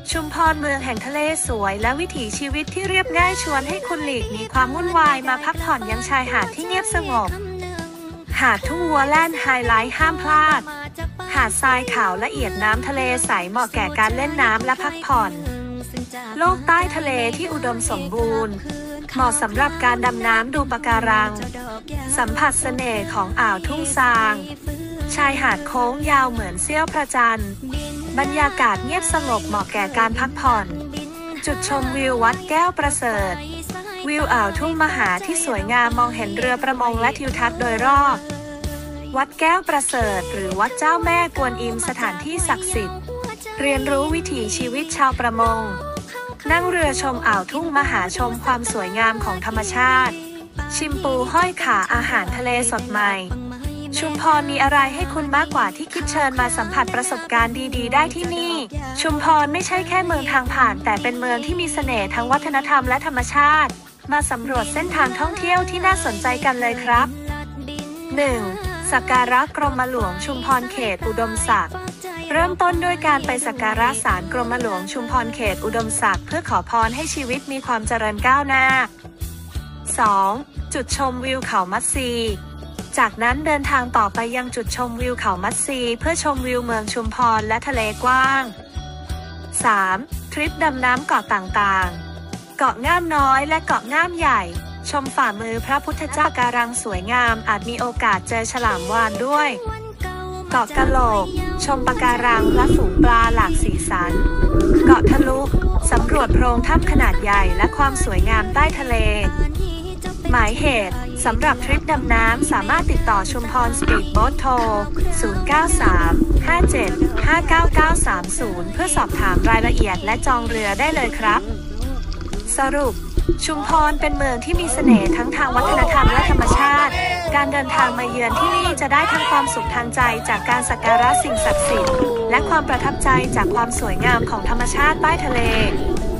ชุมพรเมืองแห่งทะเลสวยและวิถีชีวิตที่เรียบง่ายชวนให้คุณหลีกหนีความวุ่นวายมาพักผ่อนยังชายหาดที่เงียบสงบหาดทุ่งวัวแล่นไฮไลท์ห้ามพลาดหาดทรายขาวละเอียดน้ำทะเลใสเหมาะแก่การเล่นน้ำและพักผ่อนโลกใต้ทะเลที่อุดมสมบูรณ์เหมาะสำหรับการดำน้ำดูปะการังสัมผัสเสน่ห์ของอ่าวทุ่งซางชายหาดโค้งยาวเหมือนเสี้ยวพระจันทร์บรรยากาศเงียบสงบเหมาะแก่การพักผ่อนจุดชมวิววัดแก้วประเสริฐวิวอ่าวทุ่งมหาที่สวยงามมองเห็นเรือประมงและทิวทัศน์โดยรอบวัดแก้วประเสริฐหรือวัดเจ้าแม่กวนอิมสถานที่ศักดิ์สิทธิ์เรียนรู้วิถีชีวิตชาวประมงนั่งเรือชมอ่าวทุ่งมหาชมความสวยงามของธรรมชาติชิมปูห้อยขาอาหารทะเลสดใหม่ชุมพรมีอะไรให้คุณมากกว่าที่คิดเชิญมาสัมผัสประสบการณ์ดีๆได้ที่นี่ชุมพรไม่ใช่แค่เมืองทางผ่านแต่เป็นเมืองที่มีเสน่ห์ทั้งวัฒนธรรมและธรรมชาติมาสำรวจเส้นทางท่องเที่ยวที่น่าสนใจกันเลยครับ 1. สักการะกรมหลวงชุมพรเขตอุดมศักดิ์เริ่มต้นด้วยการไปสักการะศาลกรมหลวงชุมพรเขตอุดมศักดิ์เพื่อขอพรให้ชีวิตมีความเจริญก้าวหน้า 2. จุดชมวิวเขามัดซีจากนั้นเดินทางต่อไปยังจุดชมวิวเขามัดซีเพื่อชมวิวเมืองชุมพรและทะเลกว้าง 3. ทริปดำน้ำเกาะต่างๆเกาะง่ามน้อยและเกาะง่ามใหญ่ชมฝ่ามือพระพุทธเจ้าการังสวยงามอาจมีโอกาสเจอฉลามวาฬด้วยเกาะกะโหลกชมปะการังและฝูงปลาหลากสีสันเกาะทะลุสำรวจโพรงถ้ำขนาดใหญ่และความสวยงามใต้ทะเลหมายเหตุสำหรับทริปดำน้ำสามารถติดต่อชุมพรสปีดโบ๊ทโทร 0935759930 เพื่อสอบถามรายละเอียดและจองเรือได้เลยครับสรุปชุมพรเป็นเมืองที่มีเสน่ห์ทั้งทางวัฒนธรรมและธรรมชาติการเดินทางมาเยือนที่นี่จะได้ทั้งความสุขทางใจจากการสักการะสิ่งศักดิ์สิทธิ์และความประทับใจจากความสวยงามของธรรมชาติใต้ทะเล